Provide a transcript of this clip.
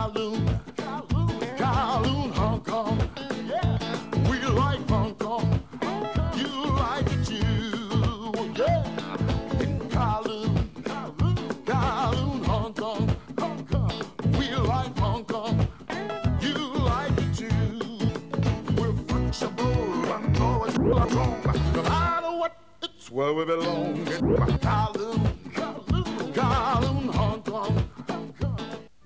Kowloon, Kowloon, Hong Kong. We like Hong Kong. You like it too. Yeah. In Kowloon, Kowloon, Hong Kong. We like Hong Kong. You like it too. We're flexible and always strong. No matter what, it's where we belong. In Kowloon.